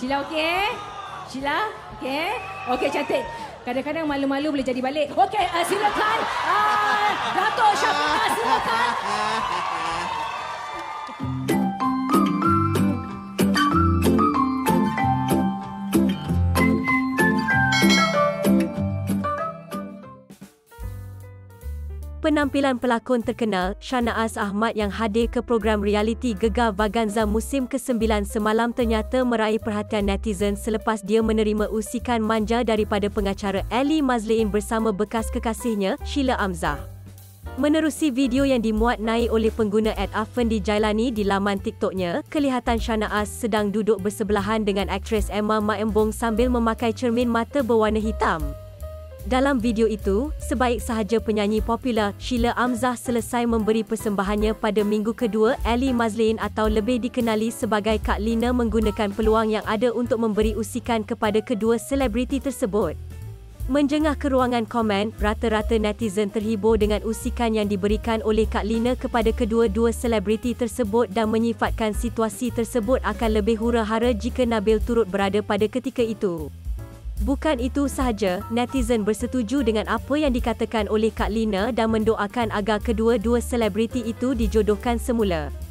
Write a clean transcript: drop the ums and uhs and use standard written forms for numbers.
Sheila okey? Sheila okey? Okey, cantik. Kadang-kadang malu-malu boleh jadi balik. Okey, silakan. Dato' Syafiqah, silakan. Penampilan pelakon terkenal Shanaaz Ahmad yang hadir ke program realiti Gegar Vaganza musim ke-9 semalam ternyata meraih perhatian netizen selepas dia menerima usikan manja daripada pengacara Ali Mazlein bersama bekas kekasihnya Sheila Amzah. Menerusi video yang dimuat naik oleh pengguna @Afendi Jailani di laman TikToknya, kelihatan Shanaaz sedang duduk bersebelahan dengan aktris Emma Maembong sambil memakai cermin mata berwarna hitam. Dalam video itu, sebaik sahaja penyanyi popular Sheila Amzah selesai memberi persembahannya pada minggu kedua, Ali Mazlein atau lebih dikenali sebagai Kak Lina menggunakan peluang yang ada untuk memberi usikan kepada kedua selebriti tersebut. Menjengah ke ruangan komen, rata-rata netizen terhibur dengan usikan yang diberikan oleh Kak Lina kepada kedua-dua selebriti tersebut dan menyifatkan situasi tersebut akan lebih hura-hara jika Nabil turut berada pada ketika itu. Bukan itu sahaja, netizen bersetuju dengan apa yang dikatakan oleh Kak Lina dan mendoakan agar kedua-dua selebriti itu dijodohkan semula.